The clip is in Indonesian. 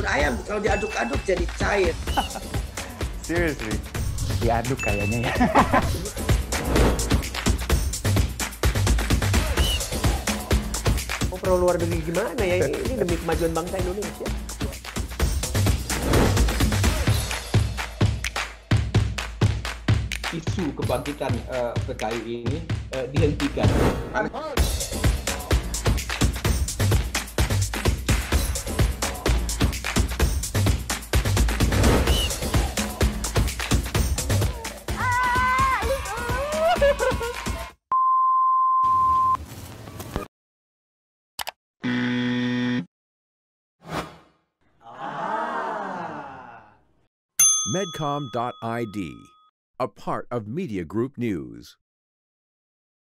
ayam kalau diaduk-aduk jadi cair. Seriously? Diaduk kayaknya ya. Mau perlu luar negeri gimana ya? Ini demi kemajuan bangsa Indonesia. Isu kebangkitan PKI ini dihentikan. Medcom.id, a part of Media Group News.